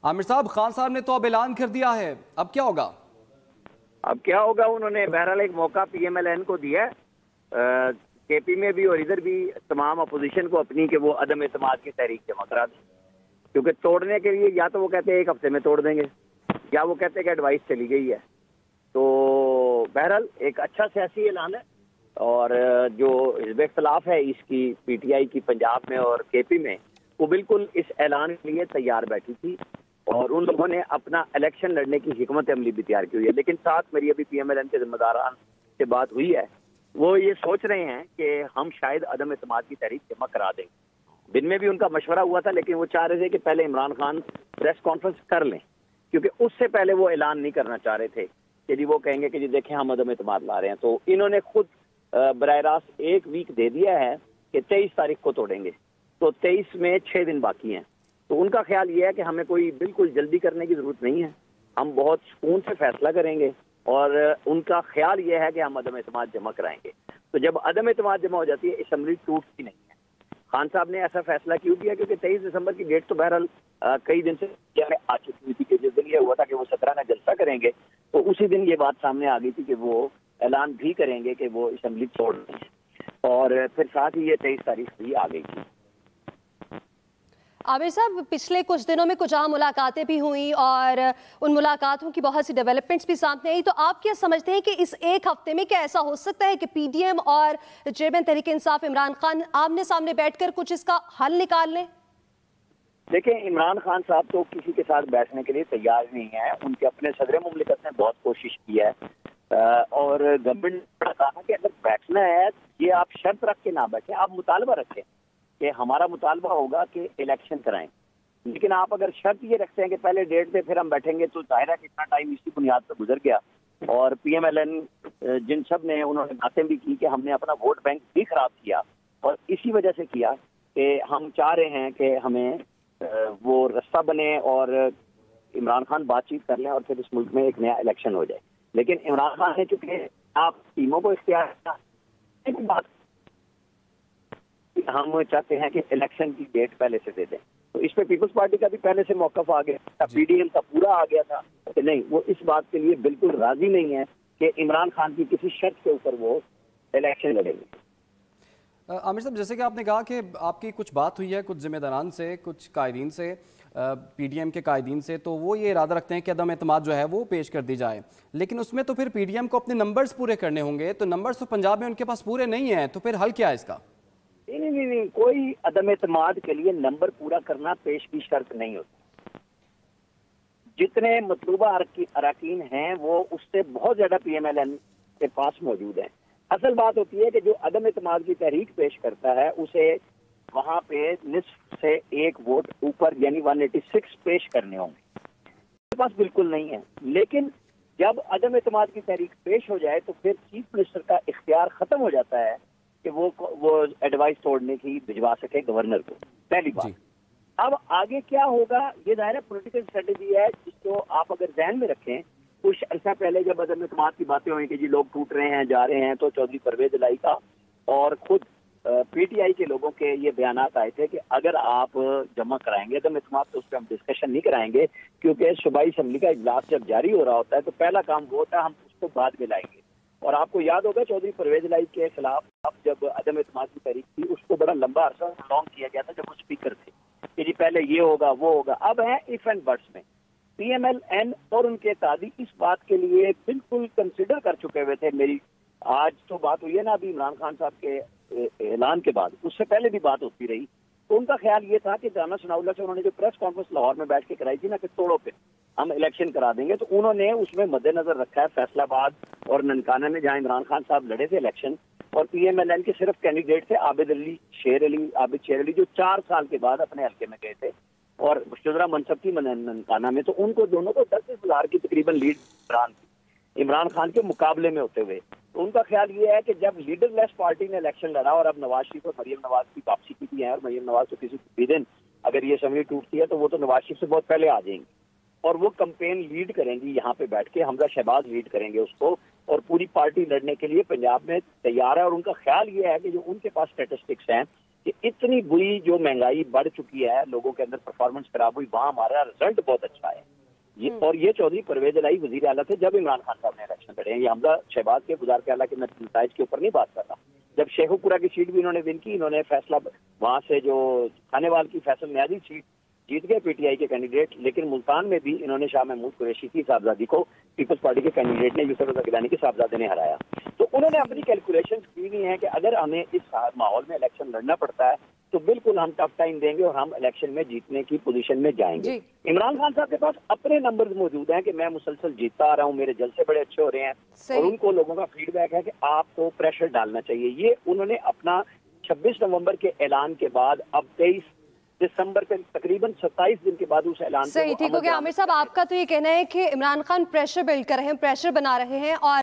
عامر صاحب، خان صاحب نے تو اب اعلان کر دیا ہے، اب کیا ہوگا؟ اب کیا ہوگا، انہوں نے بہرحال ایک موقع پی ایم ایل این کو دیا ہے، کے پی میں بھی اور ادھر بھی تمام اپوزیشن کو اپنی کہ وہ عدم اعتماد کی تحریک جمع کرا دیں، کیونکہ توڑنے کے لیے یا تو وہ کہتے ہیں ایک ہفتے میں توڑ دیں گے یا وہ کہتے ہیں کہ ایڈوائس چلی گئی ہے۔ تو بہرحال ایک اچھا سیاسی اعلان ہے، اور جو حزب اختلاف ہے اس کی پی ٹی آئی کی پنجاب میں اور کے پی میں، وہ بالکل اس اعلان کے لیے تیار بیٹھی تھی اور ان لوگوں نے اپنا الیکشن لڑنے کی حکمت عملی بھی تیار کی ہوئی ہے۔ لیکن ساتھ میری ابھی پی ایم ایل این کے ذمہ داران سے بات ہوئی ہے، وہ یہ سوچ رہے ہیں کہ ہم شاید عدم اعتماد کی تحریک جمع کرا دیں گے۔ دن میں بھی ان کا مشورہ ہوا تھا، لیکن وہ چاہ رہے تھے کہ پہلے عمران خان پریس کانفرنس کر لیں، کیونکہ اس سے پہلے وہ اعلان نہیں کرنا چاہ رہے تھے کہ جی وہ کہیں گے کہ جی دیکھیں ہم عدم اعتماد لا رہے ہیں۔ تو انہوں نے خود براہ راست ایک ویک دے دیا ہے کہ 23 تاریخ کو توڑیں گے، تو 23 میں 6 دن باقی ہیں۔ تو ان کا خیال یہ ہے کہ ہمیں کوئی بالکل جلدی کرنے کی ضرورت نہیں ہے، ہم بہت سکون سے فیصلہ کریں گے، اور ان کا خیال یہ ہے کہ ہم عدم اعتماد جمع کرائیں گے۔ تو جب عدم اعتماد جمع ہو جاتی ہے، اسمبلی ٹوٹتی نہیں ہے۔ خان صاحب نے ایسا فیصلہ کیوں کیا؟ کیونکہ 23 دسمبر کی ڈیٹ تو بہرحال کئی دن سے آ چکی ہوئی تھی کہ جس دن یہ ہوا تھا کہ وہ 17 میں جلسہ کریں گے، تو اسی دن یہ بات سامنے آ گئی تھی کہ وہ اعلان بھی کریں گے کہ وہ اسمبلی توڑ دیں گے، اور پھر ساتھ ہی یہ 23 تاریخ بھی آ گئی تھی۔ عامر صاحب، پچھلے کچھ دنوں میں کچھ عام ملاقاتیں بھی ہوئیں اور ان ملاقاتوں کی بہت سی ڈیولپمنٹس بھی سامنے آئی، تو آپ کیا سمجھتے ہیں کہ اس ایک ہفتے میں کیا ایسا ہو سکتا ہے کہ پی ڈی ایم اور چیئرمین تحریک انصاف عمران خان آمنے سامنے بیٹھ کر کچھ اس کا حل نکال لیں؟ دیکھیں، عمران خان صاحب تو کسی کے ساتھ بیٹھنے کے لیے تیار نہیں ہے۔ ان کے اپنے صدر مملکت نے بہت کوشش کی ہے، اور گورنمنٹ نے کہا کہ اگر بیٹھنا ہے یہ آپ شرط رکھ کے نہ بیٹھیں، آپ مطالبہ رکھیں کہ ہمارا مطالبہ ہوگا کہ الیکشن کرائیں، لیکن آپ اگر شرط یہ رکھتے ہیں کہ پہلے ڈیٹ پہ پھر ہم بیٹھیں گے، تو ظاہر ہے کہ اتنا ٹائم اسی بنیاد پہ گزر گیا، اور پی ایم ایل این جن سب نے انہوں نے باتیں بھی کی کہ ہم نے اپنا ووٹ بینک بھی خراب کیا، اور اسی وجہ سے کیا کہ ہم چاہ رہے ہیں کہ ہمیں وہ رستہ بنے اور عمران خان بات چیت کر لیں اور پھر اس ملک میں ایک نیا الیکشن ہو جائے۔ لیکن عمران خان نے چونکہ آپ ٹیموں کو اختیار کیا، ہم چاہتے ہیں کہ الیکشن کی ڈیٹ پہلے سے دے دیں، تو اس پہ پیپلز پارٹی کا بھی پہلے سے موقف آ گیا تھا، پی ڈی ایم کا پورا آ گیا تھا کہ نہیں، وہ اس بات کے لیے بالکل راضی نہیں ہے کہ عمران خان کی کسی شرط کے اوپر وہ الیکشن لڑیں گے۔ عامر صاحب، جیسے کہ آپ نے کہا کہ آپ کی کچھ بات ہوئی ہے کچھ ذمہ داران سے، کچھ قائدین سے، پی ڈی ایم کے قائدین سے، تو وہ یہ ارادہ رکھتے ہیں کہ عدم اعتماد جو ہے وہ پیش کر دی جائے، لیکن اس میں تو پھر پی ڈی ایم کو اپنے نمبرز پورے کرنے ہوں گے، تو نمبرز تو پنجاب میں ان کے پاس پورے نہیں ہیں، تو پھر حل کیا ہے اس کا؟ نہیں، کوئی عدم اعتماد کے لیے نمبر پورا کرنا پیش کی شرط نہیں ہوتی۔ جتنے مطلوبہ اراکین ہیں وہ اس سے بہت زیادہ پی ایم ایل این کے پاس موجود ہیں۔ اصل بات ہوتی ہے کہ جو عدم اعتماد کی تحریک پیش کرتا ہے اسے وہاں پہ نصف سے ایک ووٹ اوپر یعنی 186 پیش کرنے ہوں گے، اس کے پاس بالکل نہیں ہے۔ لیکن جب عدم اعتماد کی تحریک پیش ہو جائے تو پھر چیف منسٹر کا اختیار ختم ہو جاتا ہے کہ وہ ایڈوائس توڑنے کی بھجوا سکے گورنر کو، پہلی بات۔ اب آگے کیا ہوگا، یہ ظاہر پولیٹیکل اسٹریٹجی ہے جس کو آپ اگر ذہن میں رکھیں۔ کچھ عرصہ پہلے جب عدم اعتماد کی باتیں ہوئی کہ جی لوگ ٹوٹ رہے ہیں جا رہے ہیں، تو چودھری پرویز الہی کا اور خود پی ٹی آئی کے لوگوں کے یہ بیانات آئے تھے کہ اگر آپ جمع کرائیں گے عدم اعتماد تو اس پہ ہم ڈسکشن نہیں کرائیں گے، کیونکہ صوبائی اسمبلی کا اجلاس جب جاری ہو رہا ہوتا ہے تو پہلا کام وہ ہوتا ہے ہم اس کو بعد میں لائیں گے۔ اور آپ کو یاد ہوگا چودھری پرویز الہی کے خلاف جب عدم اعتماد کی تحریک تھی اس کو بڑا لمبا عرصہ لانگ کیا گیا تھا جب وہ اسپیکر تھے کہ جی پہلے یہ ہوگا وہ ہوگا۔ اب ہے ایف اینڈ بٹس میں، پی ایم ایل این اور ان کے اتحادی اس بات کے لیے بالکل کنسیڈر کر چکے ہوئے تھے۔ میری آج تو بات ہوئی ہے نا ابھی عمران خان صاحب کے اعلان کے بعد، اس سے پہلے بھی بات ہوتی رہی، تو ان کا خیال یہ تھا کہ جامعہ ثناء اللہ سے انہوں نے جو پریس کانفرنس لاہور میں بیٹھ کے کرائی تھی نا کہ توڑو پہ ہم الیکشن کرا دیں گے، تو انہوں نے اس میں مد نظر رکھا ہے فیصل آباد اور ننکانہ میں جہاں عمران خان صاحب لڑے تھے الیکشن، اور پی ایم ایل این کے صرف کینڈیڈیٹ تھے عابد شیر علی جو 4 سال کے بعد اپنے حلقے میں گئے تھے، اور شجرا منصب کی ننکانہ میں، تو ان کو دونوں کو 10,000 کی تقریباً لیڈ عمران خان کے مقابلے میں ہوتے ہوئے، تو ان کا خیال یہ ہے کہ جب لیڈر لیس پارٹی نے الیکشن لڑا اور اب نواز شریف اور مریم نواز کی واپسی کی ہے، اور مریم نواز تو کسی بھی دن اگر یہ اسمبلی ٹوٹتی ہے تو وہ تو نواز شریف سے بہت پہلے آ جائیں گی، اور وہ کمپین لیڈ کریں گی یہاں پہ بیٹھ کے، حمزہ شہباز لیڈ کریں گے اس کو، اور پوری پارٹی لڑنے کے لیے پنجاب میں تیار ہے، اور ان کا خیال یہ ہے کہ جو ان کے پاس اسٹیٹسٹکس ہیں کہ اتنی بری جو مہنگائی بڑھ چکی ہے، لوگوں کے اندر پرفارمنس خراب ہوئی، وہاں ہمارا رزلٹ بہت اچھا ہے۔ اور یہ چودھری پرویز الہی وزیر اعلیٰ تھے جب عمران خان صاحب نے الیکشن لڑے ہیں۔ یہ حمزہ شہباز کے گزار کے اعلیٰ کے نتائج کے اوپر نہیں بات کر رہا۔ جب شیخو پورہ کی سیٹ بھی انہوں نے ون کی، انہوں نے فیصلہ وہاں سے جو کھانے وال کی فیصل نیازی سیٹ جیت گئے پی ٹی آئی کے کینڈیڈیٹ، لیکن ملتان میں بھی انہوں نے شاہ محمود قریشی کی صاحبزادی کو پیپلز پارٹی کے کینڈیڈیٹ نے یوسف رضا گیلانی کے صاحبزادے نے ہرایا۔ تو انہوں نے اپنی کیلکولیشن کی ہوئی ہیں کہ اگر ہمیں اس ماحول میں الیکشن لڑنا پڑتا ہے تو بالکل ہم ٹف ٹائم دیں گے اور ہم الیکشن میں جیتنے کی پوزیشن میں جائیں گے۔ عمران خان صاحب کے پاس اپنے نمبرز موجود ہیں کہ میں مسلسل جیتتا آ رہا ہوں، میرے جلسے بڑے اچھے ہو رہے ہیں، اور ان کو لوگوں کا فیڈ بیک ہے کہ آپ کو پریشر ڈالنا چاہیے۔ یہ انہوں نے اپنا 26 نومبر کے اعلان کے بعد اب 23 دسمبر کے تقریباً 27 دن کے بعد اس اعلان صحیح ٹھیک ہو گیا۔ عامر صاحب، آپ کا تو یہ کہنا ہے کہ عمران خان پریشر بلڈ کر رہے ہیں، پریشر بنا رہے ہیں، اور